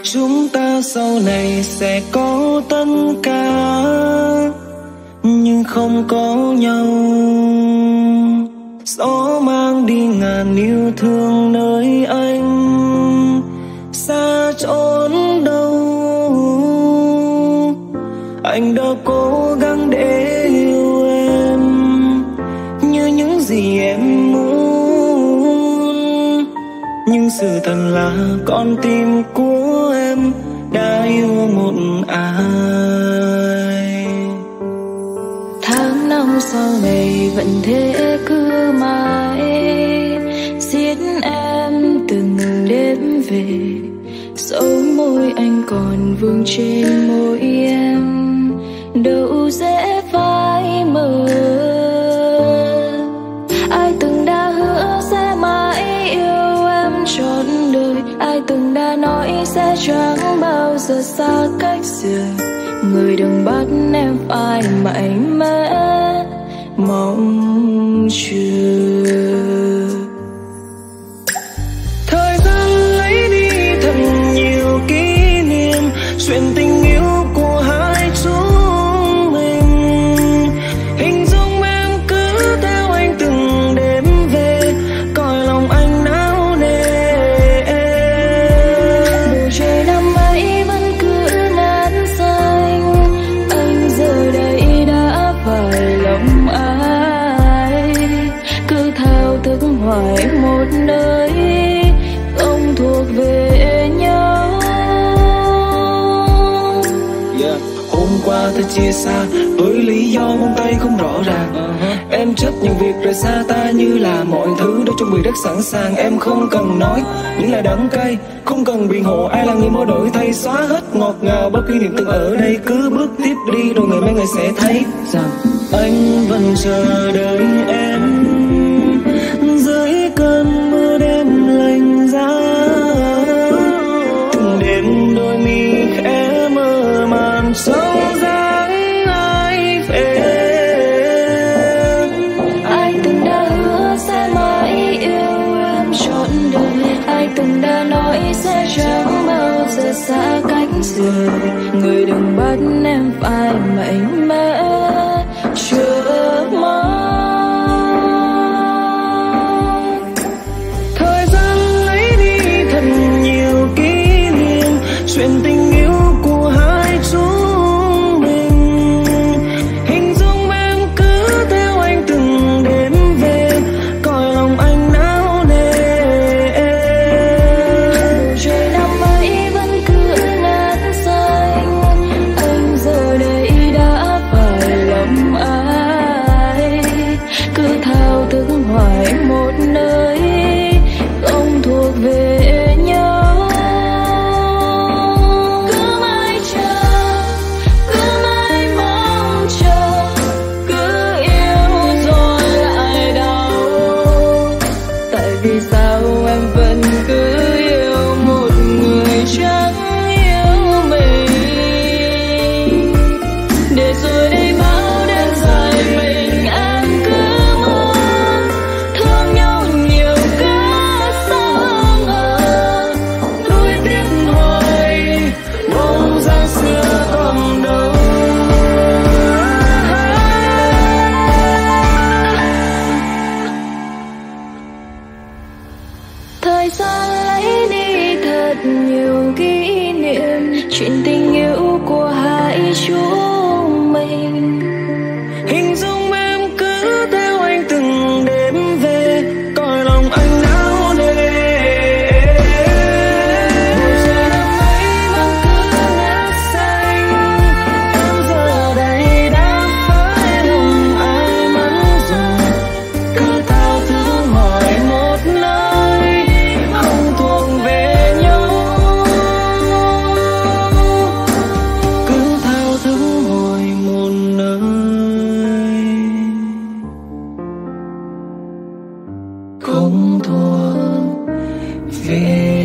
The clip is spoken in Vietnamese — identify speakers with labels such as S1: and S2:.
S1: chúng ta sau này sẽ có tất cả, nhưng không có nhau. Gió mang đi ngàn yêu thương nơi anh, xa chốn đâu. Anh đã cố gắng để yêu em như những gì em muốn, nhưng sự thật là con tim của em đã yêu một ai.
S2: Tháng năm sau này vẫn thế cứ mãi giết em từng đêm về, dấu môi anh còn vương trên môi em, đâu dễ phai mờ. Ai từng đã hứa sẽ mãi yêu em trọn đời, ai từng đã nói sẽ chẳng bao giờ xa cách rời. Người đừng bắt em phải mạnh mẽ mong chờ.
S1: Thời gian lấy đi thật nhiều kỷ niệm, chuyện tình yêu của hai chúng mình. Hình dung em cứ theo anh từng đêm về, cõi lòng anh nao nề.
S2: Bầu trời năm ấy vẫn cứ nát xanh, anh giờ đây đã phải lòng ai. Cứ thao thức hoài một nơi không thuộc về nhau.
S1: Hôm qua ta chia xa với lý do buông tay không rõ ràng. Em chấp nhận việc rời xa ta như là mọi thứ đã chuẩn bị rất sẵn sàng. Em không cần nói những lời đắng cay, không cần biện hộ ai là người mới đổi thay, xóa hết ngọt ngào bất kỷ niệm từng ở đây. Cứ bước tiếp đi rồi ngày mai người sẽ thấy rằng anh vẫn chờ đợi em dưới cơn mưa đêm lạnh giá. Từng đêm đôi mi khẽ mơ màng sâu dáng ai về.
S2: Ai từng đã hứa sẽ mãi yêu em trọn đời, ai từng đã nói sẽ chẳng bao giờ xa cách rời. Người đừng bắt em phải mạnh mẽ chờ mong.
S1: Thời gian lấy đi thật nhiều kỷ niệm, chuyện tình yêu của hai chúng mình. Hình dung em cứ theo anh từng đêm về, cõi lòng anh nao nề.
S2: Bầu trời năm ấy vẫn cứ nát xanh, anh giờ đây đã phải lòng ai. Cứ thao thức hoài một nơi không thuộc về nhau. Cứ mãi chờ, cứ mãi mong chờ, cứ yêu rồi lại đau. Tại vì sao em vẫn cứ yêu một người chẳng yêu mình, để rồi đây bao đêm dài mình em cứ mơ thương nhau nhiều cỡ sáng hơn.
S1: Nuối tiếc hoài bóng dáng xưa còn đâu.
S2: Thời gian lấy đi thật nhiều kỷ niệm, chuyện tình yêu của hai chúng mình.
S1: Hình dung em cứ theo anh từng đêm về, cõi lòng anh nao nề. Bầu trời năm ấy vẫn cứ nát xanh, em giờ đây đã phải lòng ai mất rồi. Cứ thao thức hỏi một nơi không thuộc về nhau. Cứ thao thức hỏi một nơi không thuộc về